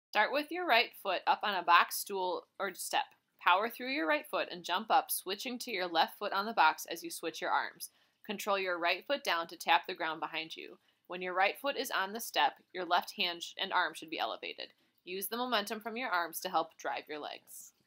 Start with your right foot up on a box, stool, or step. Power through your right foot and jump up, switching to your left foot on the box as you switch your arms. Control your right foot down to tap the ground behind you. When your right foot is on the step, your left hand and arm should be elevated. Use the momentum from your arms to help drive your legs.